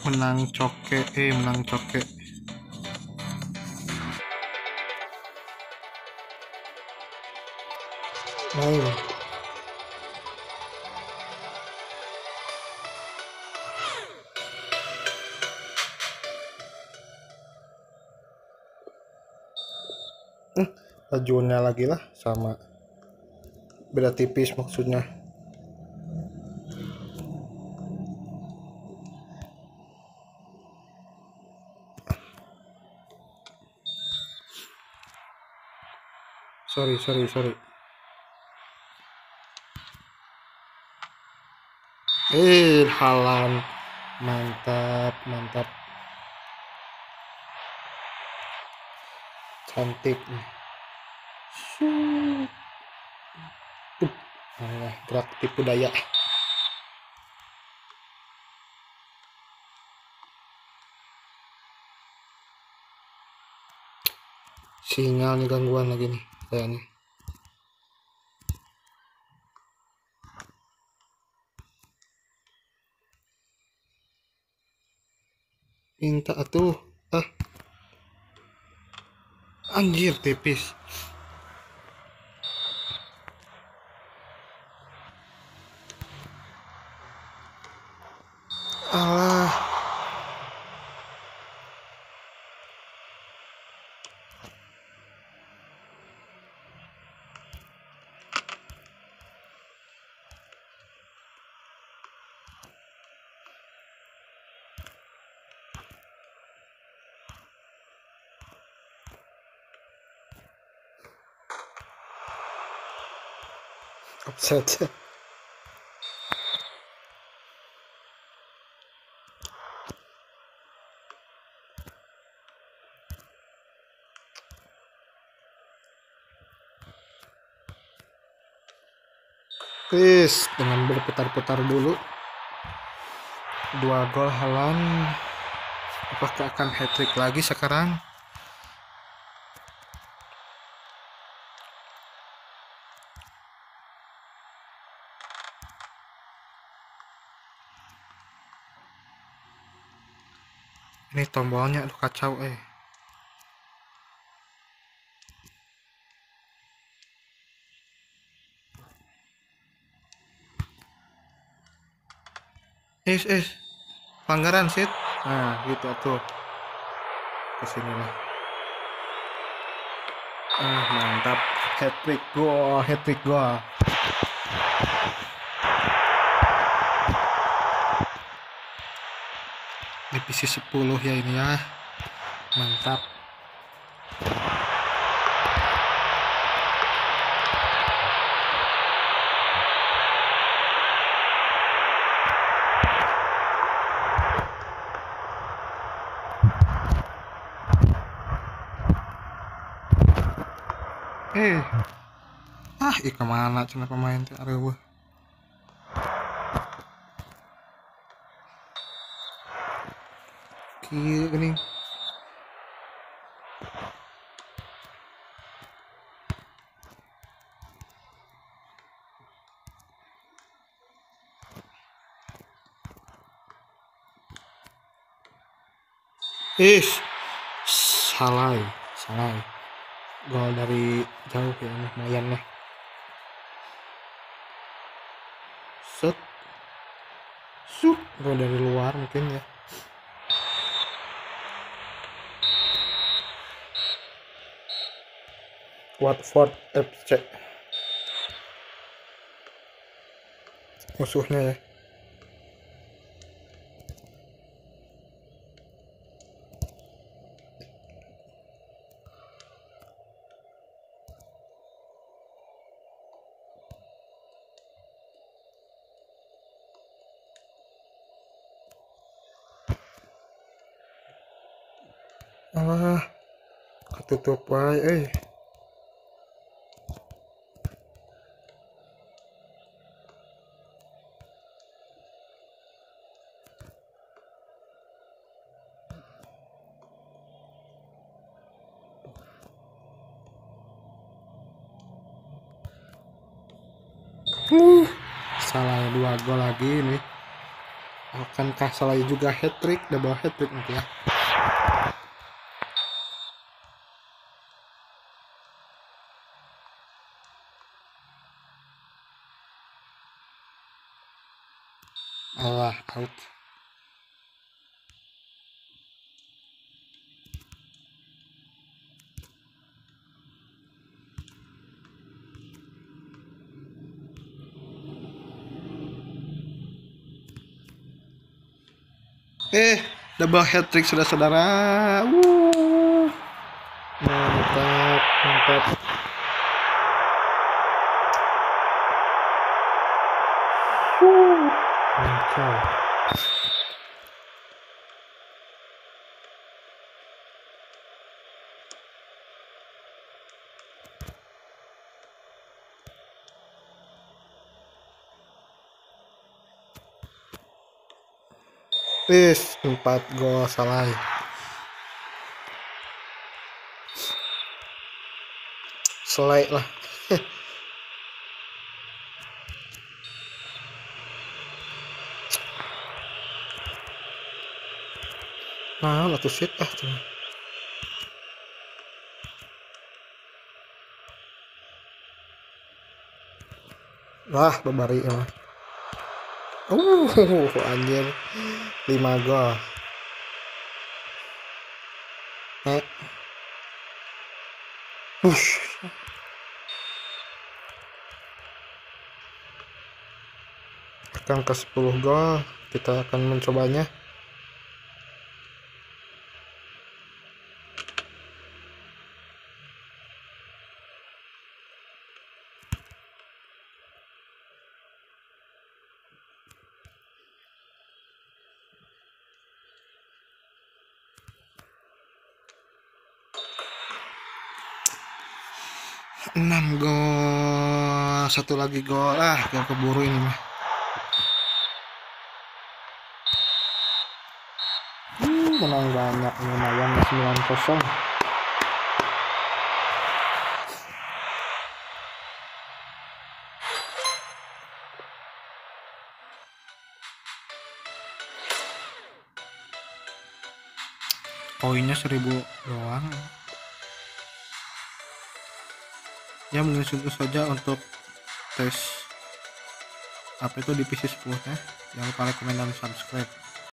Menang coke, menang coke. Main. Lajunya lagi lah sama. Beda tipis maksudnya. Sorry. Halan. Mantap. Cantik nih. Gerak tipu daya. Sinyal nih gangguan lagi nih kayaknya. Minta atuh. Anjir tipis. Alah. Offset. Please, dengan berputar-putar dulu. 2 gol Haaland. Apakah akan hat-trick lagi sekarang? Ini tombolnya aduh kacau pelanggaran sit. Nah gitu tuh, kesini lah. Mantap, hat-trick gol. Divisi 10 ya ini ya. Mantap. Kemana cina pemain teh areueuh. Kieu geuning. Salah. Gol dari jauh ya, lumayan lah. Gol dari luar mungkin ya. Watford FC musuhnya ya. Alah, ketutup wae salah 2 gol lagi nih. Akankah salah juga hat-trick, double hat-trick nanti ya. Alah, out. Double hat-trick saudara-saudara. Mantap, mantap. Mantap. Wis 4 gol salah. Selai lah. Nah, atuh shit tuh. Wah, babari mah. Anjir. 5 gol. Akan ke 10 gol. Kita akan mencobanya. Enam gol, satu lagi gol gak keburu ini mah. Menang banyak, lumayan 9-0. Poinnya 1000 doang. Ya mungkin itu saja untuk tes apa itu divisi 10 nya. Jangan lupa like, komen, dan subscribe.